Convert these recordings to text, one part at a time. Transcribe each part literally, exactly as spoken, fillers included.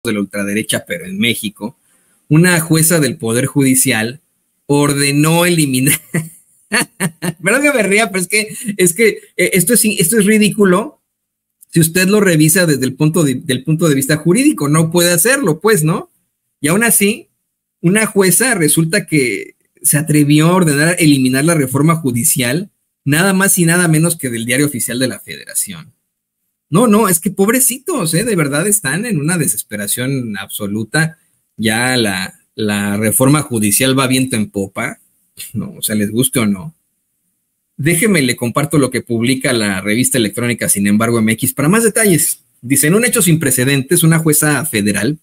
de la ultraderecha, pero en México, una jueza del Poder Judicial ordenó eliminar. Perdón que me ría, pero es que, es que eh, esto, es, esto es ridículo si usted lo revisa desde el punto de, del punto de vista jurídico. No puede hacerlo, pues, ¿no? Y aún así, una jueza resulta que se atrevió a ordenar eliminar la reforma judicial, nada más y nada menos que del Diario Oficial de la Federación. No, no, es que pobrecitos, ¿eh? De verdad están en una desesperación absoluta. Ya la, la reforma judicial va viento en popa, ¿no? O sea, les guste o no. Déjeme, le comparto lo que publica la revista electrónica Sin embargo M X para más detalles. Dice, en un hecho sin precedentes, una jueza federal,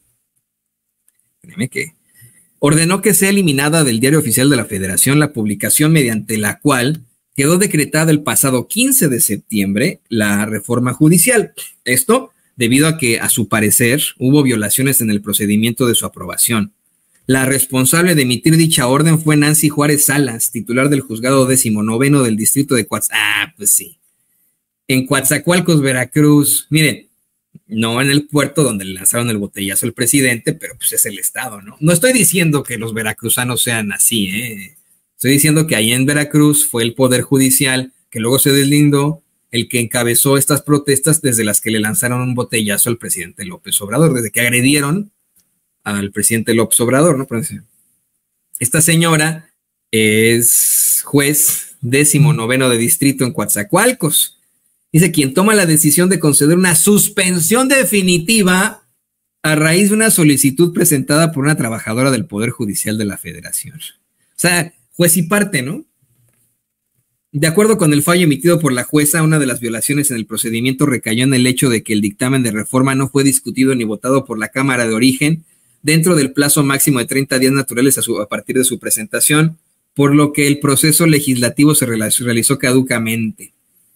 créeme que, ordenó que sea eliminada del Diario Oficial de la Federación la publicación mediante la cual quedó decretada el pasado quince de septiembre la reforma judicial. Esto debido a que, a su parecer, hubo violaciones en el procedimiento de su aprobación. La responsable de emitir dicha orden fue Nancy Juárez Salas, titular del juzgado décimo noveno del distrito de Coatzacoalcos. Ah, pues sí. En Coatzacoalcos, Veracruz. Miren, no en el puerto donde le lanzaron el botellazo al presidente, pero pues es el estado, ¿no? No estoy diciendo que los veracruzanos sean así, ¿eh? Estoy diciendo que ahí en Veracruz fue el Poder Judicial, que luego se deslindó, el que encabezó estas protestas desde las que le lanzaron un botellazo al presidente López Obrador, desde que agredieron al presidente López Obrador, ¿no? Esta señora es juez décimo noveno de distrito en Coatzacoalcos. Dice, quien toma la decisión de conceder una suspensión definitiva a raíz de una solicitud presentada por una trabajadora del Poder Judicial de la Federación. O sea, juez y parte, ¿no? De acuerdo con el fallo emitido por la jueza, una de las violaciones en el procedimiento recayó en el hecho de que el dictamen de reforma no fue discutido ni votado por la Cámara de Origen dentro del plazo máximo de treinta días naturales a, su, a partir de su presentación, por lo que el proceso legislativo se realizó caducamente.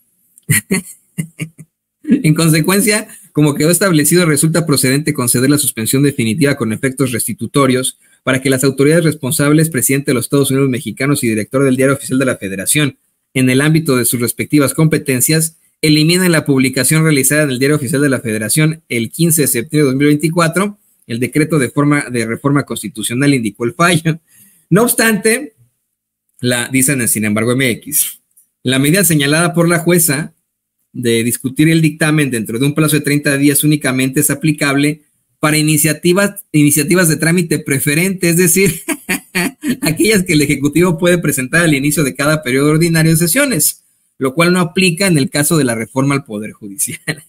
En consecuencia, como quedó establecido, resulta procedente conceder la suspensión definitiva con efectos restitutorios para que las autoridades responsables, presidente de los Estados Unidos mexicanos y director del Diario Oficial de la Federación, en el ámbito de sus respectivas competencias, eliminen la publicación realizada en el Diario Oficial de la Federación el quince de septiembre de dos mil veinticuatro. El decreto de, forma, de reforma constitucional indicó el fallo. No obstante, la, dicen sin embargo M X, la medida señalada por la jueza de discutir el dictamen dentro de un plazo de treinta días únicamente es aplicable para iniciativas, iniciativas de trámite preferente, es decir, aquellas que el Ejecutivo puede presentar al inicio de cada periodo ordinario de sesiones, lo cual no aplica en el caso de la reforma al Poder Judicial.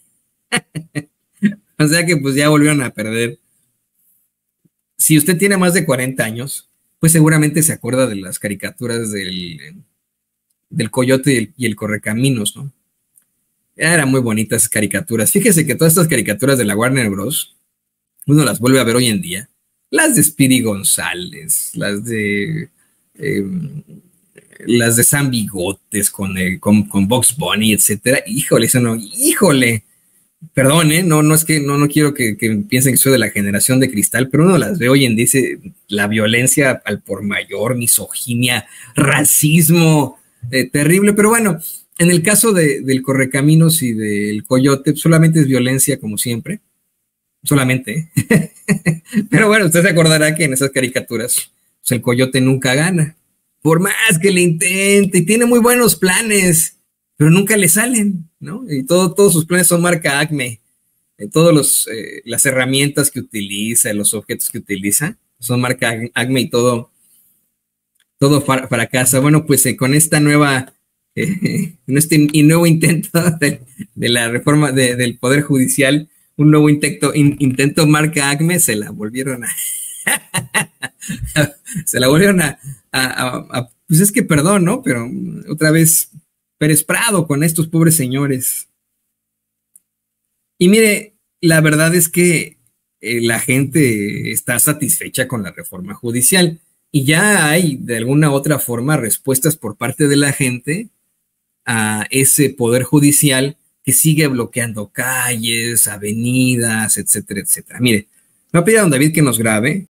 O sea que pues ya volvieron a perder. Si usted tiene más de cuarenta años, pues seguramente se acuerda de las caricaturas del, del Coyote y el, y el Correcaminos, ¿no? Eran muy bonitas caricaturas. Fíjese que todas estas caricaturas de la Warner Bros., uno las vuelve a ver hoy en día. Las de Speedy González, las de eh, las de San Bigotes con, eh, con, con Bugs Bunny, etcétera. Híjole, eso no, híjole. Perdón, ¿eh? No, no es que no, no quiero que, que piensen que soy de la generación de cristal, pero uno las ve hoy en día, dice, la violencia al por mayor, misoginia, racismo, eh, terrible, pero bueno, en el caso de, del Correcaminos y del Coyote, solamente es violencia como siempre, solamente, ¿eh? Pero bueno, usted se acordará que en esas caricaturas, pues el Coyote nunca gana, por más que le intente, y tiene muy buenos planes, pero nunca le salen, ¿no? Y todo, todos sus planes son marca Acme. Eh, todas los, eh, las herramientas que utiliza, los objetos que utiliza, son marca Acme y todo, todo fracasa. Bueno, pues eh, con esta nueva, eh, en este y nuevo intento de, de la reforma de, del Poder Judicial, un nuevo intento, in, intento marca Acme, se la volvieron a, se la volvieron a, a, a, a, pues es que perdón, ¿no? Pero otra vez Pérez Prado con estos pobres señores. Y mire, la verdad es que eh, la gente está satisfecha con la reforma judicial y ya hay de alguna otra forma respuestas por parte de la gente a ese poder judicial que sigue bloqueando calles, avenidas, etcétera, etcétera. Mire, me va a pedir a don David que nos grabe